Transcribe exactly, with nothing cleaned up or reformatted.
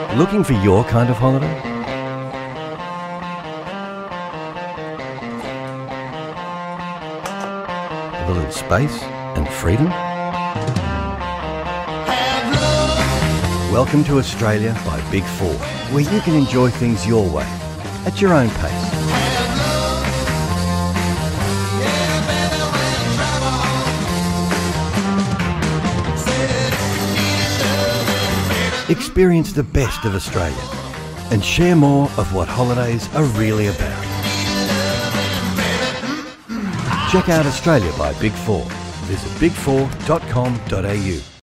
Looking for your kind of holiday? With a little space and freedom? Welcome to Australia by Big four, where you can enjoy things your way, at your own pace. Experience the best of Australia and share more of what holidays are really about. Check out Australia by Big four. Visit big four dot com dot a u.